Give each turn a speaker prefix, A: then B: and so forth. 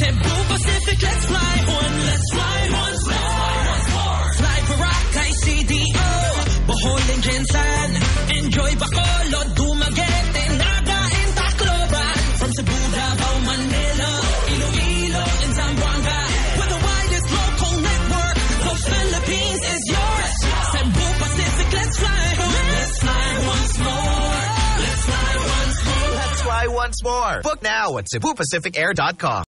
A: Cebu Pacific, let's fly once more. Fly Boracay, CDO, Bohol and Gensan. Enjoy Bacolod, Dumaguete, Naga and Tacloban. From Cebu, Davao, Manila, Iloilo and Zamboanga. With the widest local network, the Philippines is yours. Cebu Pacific, let's fly once more. Let's fly once more.
B: Let's fly once more. Book now at CebuPacificAir.com.